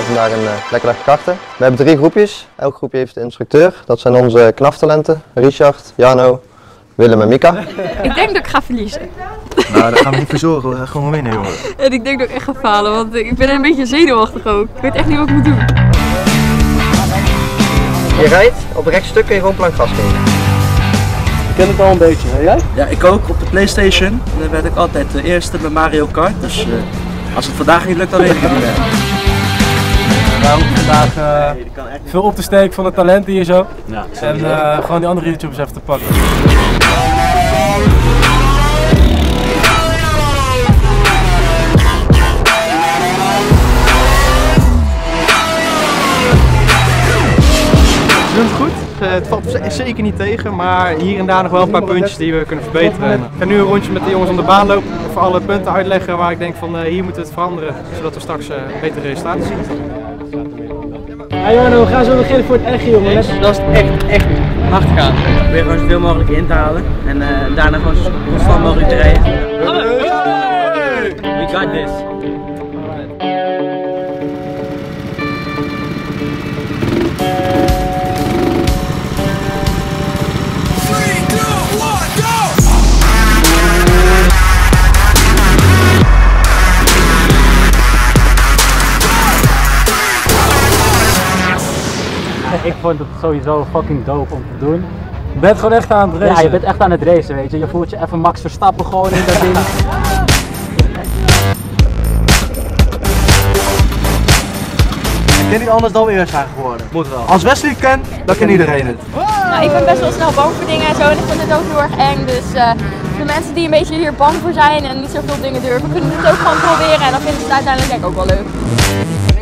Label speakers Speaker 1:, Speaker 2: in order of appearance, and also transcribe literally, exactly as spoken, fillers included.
Speaker 1: we vandaag een uh, lekker dag karten. We hebben drie groepjes. Elk groepje heeft een instructeur. Dat zijn onze knaftalenten. Richard, Jano, Willem en Mika.
Speaker 2: Ik denk dat ik ga verliezen.
Speaker 3: Nou, daar gaan we niet voor zorgen. We gaan gewoon winnen, jongen.
Speaker 2: En ik denk dat ik echt ga falen, want ik ben een beetje zenuwachtig ook. Ik weet echt niet wat ik moet doen.
Speaker 1: Je rijdt, op een rechtstuk kun je gewoon plank gas geven.
Speaker 4: Ik ken het al een beetje, hè jij?
Speaker 5: Ja, ik ook. Op de PlayStation dan werd ik altijd de eerste bij Mario Kart. Dus uh, als het vandaag niet lukt, dan weet ik het niet meer.
Speaker 4: Wij hoeven vandaag uh, veel op te steken van de talenten hier zo. Ja, en uh, gewoon die andere YouTubers even te pakken.
Speaker 6: We doen het goed. Het valt zeker niet tegen, maar hier en daar nog wel een paar puntjes die we kunnen verbeteren. Ik ga nu een rondje met de jongens om de baan lopen, even alle punten uitleggen waar ik denk van uh, hier moeten we het veranderen, zodat we straks uh, betere resultaten zien.
Speaker 4: Ja Jano, we gaan zo beginnen voor het echte jongens.
Speaker 5: Dat is echt, echt hard gaan. Ik probeer gewoon zoveel mogelijk in te halen en uh, daarna gewoon zo constant mogelijk te rijden. We got this.
Speaker 4: Ik vond het sowieso fucking dope om te doen. Je bent gewoon echt aan het racen.
Speaker 7: Ja, je bent echt aan het racen, weet je. Je voelt je even Max Verstappen gewoon in dat ding.
Speaker 5: Ik kan niet anders dan we eerst zijn geworden. Moet wel. Als Wesley het kent, dan kan iedereen het.
Speaker 2: Nou, ik ben best wel snel bang voor dingen en zo en ik vind het ook heel erg eng. Dus uh, de mensen die een beetje hier bang voor zijn en niet zoveel dingen durven, kunnen het ook gewoon proberen en dan vinden ze het uiteindelijk denk ik ook wel leuk.